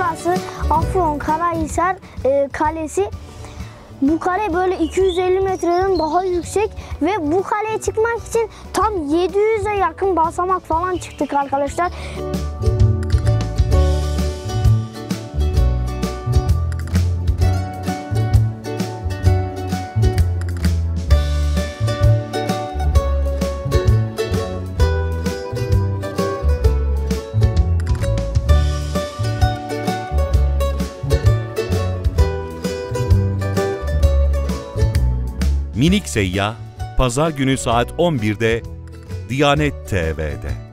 burası Afyonkarahisar Kalesi. Bu kale böyle 250 metreden daha yüksek ve bu kaleye çıkmak için tam 700'e yakın basamak falan çıktık arkadaşlar. Minik Seyyah, Pazar günü saat 11'de Diyanet TV'de.